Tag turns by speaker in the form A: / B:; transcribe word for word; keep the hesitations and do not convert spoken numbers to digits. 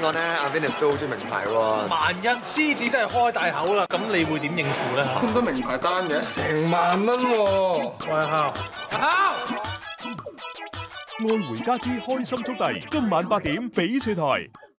A: 講咧，阿 Venus 都好中意名牌喎。
B: 萬一獅子真係開大口啦，咁你會點應付咧？
C: 咁多名牌單嘅，成萬蚊喎！
B: 喂，孝，孝，
D: 愛回家之開心速遞，今晚八點翡翠台。